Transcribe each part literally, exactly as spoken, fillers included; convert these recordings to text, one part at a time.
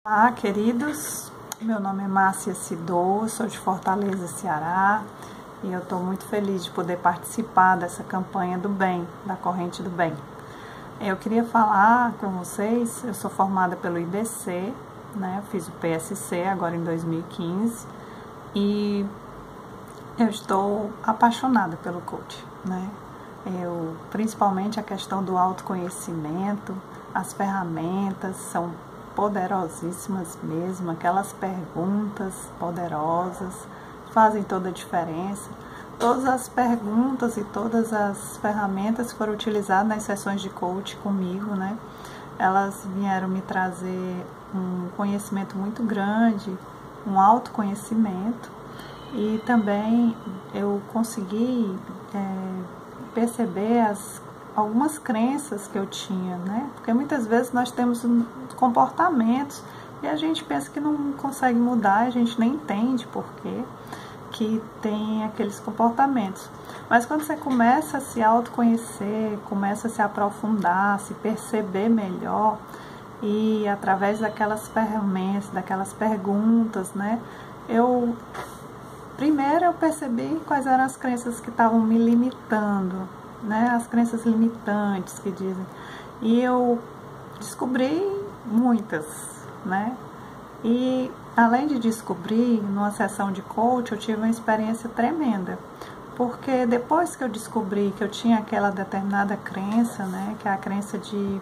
Olá, queridos, meu nome é Márcia Cidô, sou de Fortaleza, Ceará, e eu estou muito feliz de poder participar dessa campanha do bem, da corrente do bem. Eu queria falar com vocês, eu sou formada pelo I B C, né, eu fiz o P S C agora em dois mil e quinze, e eu estou apaixonada pelo coach, né, eu, principalmente a questão do autoconhecimento, as ferramentas são poderosíssimas mesmo, aquelas perguntas poderosas fazem toda a diferença. Todas as perguntas e todas as ferramentas que foram utilizadas nas sessões de coach comigo, né, elas vieram me trazer um conhecimento muito grande, um autoconhecimento, e também eu consegui é, perceber as algumas crenças que eu tinha, né? Porque muitas vezes nós temos comportamentos e a gente pensa que não consegue mudar, a gente nem entende por quê que tem aqueles comportamentos. Mas quando você começa a se autoconhecer, começa a se aprofundar, se perceber melhor, e através daquelas ferramentas, daquelas perguntas, né? Eu primeiro eu percebi quais eram as crenças que estavam me limitando, né, as crenças limitantes que dizem, e eu descobri muitas, né, e além de descobrir, numa sessão de coach, eu tive uma experiência tremenda, porque depois que eu descobri que eu tinha aquela determinada crença, né, que é a crença de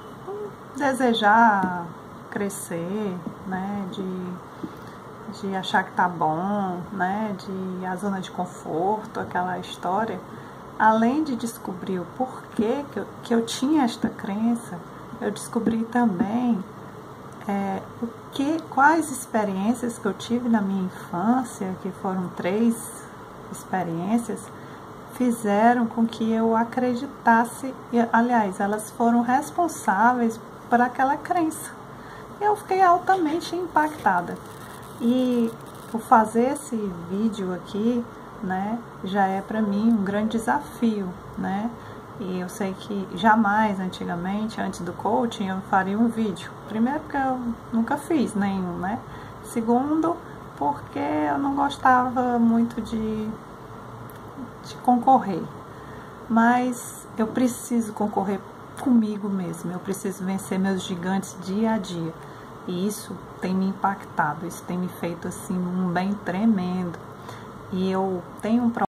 desejar crescer, né, de, de achar que tá bom, né, de a zona de conforto, aquela história. Além de descobrir o porquê que eu, que eu tinha esta crença, eu descobri também é, o que, quais experiências que eu tive na minha infância, que foram três experiências, fizeram com que eu acreditasse, e, aliás, elas foram responsáveis por aquela crença. E eu fiquei altamente impactada. E por fazer esse vídeo aqui, né, já é para mim um grande desafio, né, e eu sei que jamais, antigamente, antes do coaching, eu faria um vídeo. Primeiro porque eu nunca fiz nenhum, né, segundo porque eu não gostava muito de, de concorrer, mas eu preciso concorrer comigo mesmo, eu preciso vencer meus gigantes dia a dia, e isso tem me impactado, isso tem me feito assim um bem tremendo. E eu tenho um